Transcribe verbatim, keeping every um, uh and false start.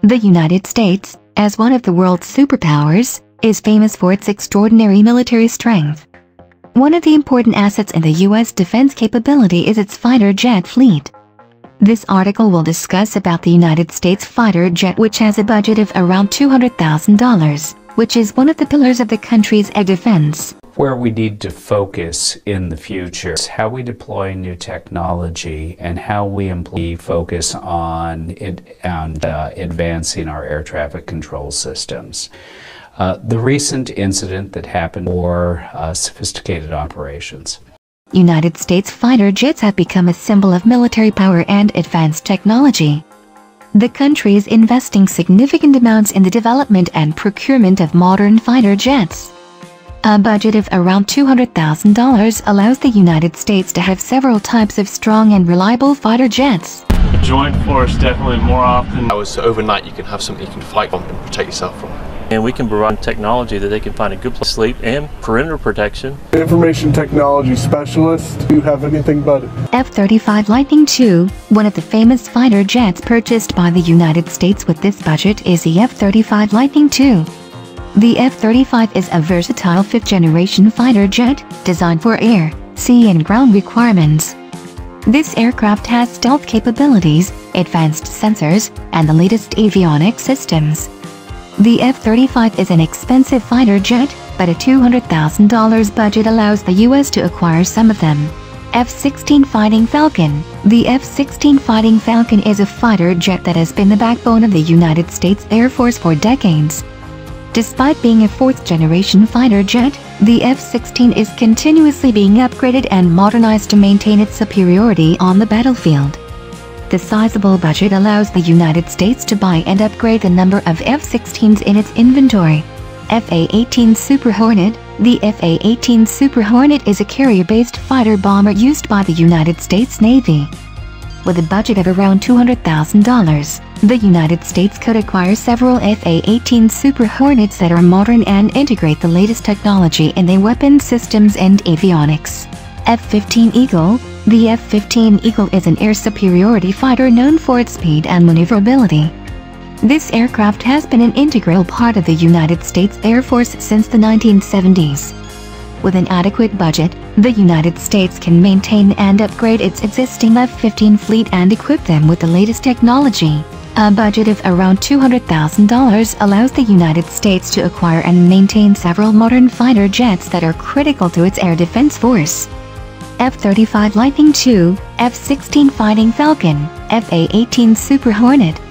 The United States, as one of the world's superpowers, is famous for its extraordinary military strength. One of the important assets in the U S defense capability is its fighter jet fleet. This article will discuss about the United States fighter jet, which has a budget of around two hundred thousand dollars, which is one of the pillars of the country's air defense. Where we need to focus in the future is how we deploy new technology and how we employ focus on it and uh, advancing our air traffic control systems. Uh, the recent incident that happened for uh, sophisticated operations. United States fighter jets have become a symbol of military power and advanced technology. The country is investing significant amounts in the development and procurement of modern fighter jets. A budget of around two hundred thousand dollars allows the United States to have several types of strong and reliable fighter jets. A joint force definitely more often. Hours, so overnight you can have something you can fight from and protect yourself from. And we can provide technology that they can find a good place to sleep and perimeter protection. Information technology specialist. Do you have anything but it? F thirty-five Lightning two, one of the famous fighter jets purchased by the United States with this budget, is the F thirty-five Lightning two. The F thirty-five is a versatile fifth-generation fighter jet designed for air, sea and ground requirements. This aircraft has stealth capabilities, advanced sensors, and the latest avionics systems. The F thirty-five is an expensive fighter jet, but a two hundred thousand dollars budget allows the U S to acquire some of them. F sixteen Fighting Falcon. The F sixteen Fighting Falcon is a fighter jet that has been the backbone of the United States Air Force for decades. Despite being a fourth-generation fighter jet, the F sixteen is continuously being upgraded and modernized to maintain its superiority on the battlefield. The sizable budget allows the United States to buy and upgrade the number of F sixteens in its inventory. F A eighteen Super Hornet. The F A eighteen Super Hornet is a carrier-based fighter bomber used by the United States Navy. With a budget of around two hundred thousand dollars, the United States could acquire several F A eighteen Super Hornets that are modern and integrate the latest technology in their weapon systems and avionics. F fifteen Eagle. The F fifteen Eagle is an air superiority fighter known for its speed and maneuverability. This aircraft has been an integral part of the United States Air Force since the nineteen seventies. With an adequate budget, the United States can maintain and upgrade its existing F fifteen fleet and equip them with the latest technology. A budget of around two hundred thousand dollars allows the United States to acquire and maintain several modern fighter jets that are critical to its air defense force. F thirty-five Lightning two, F sixteen Fighting Falcon, F A eighteen Super Hornet.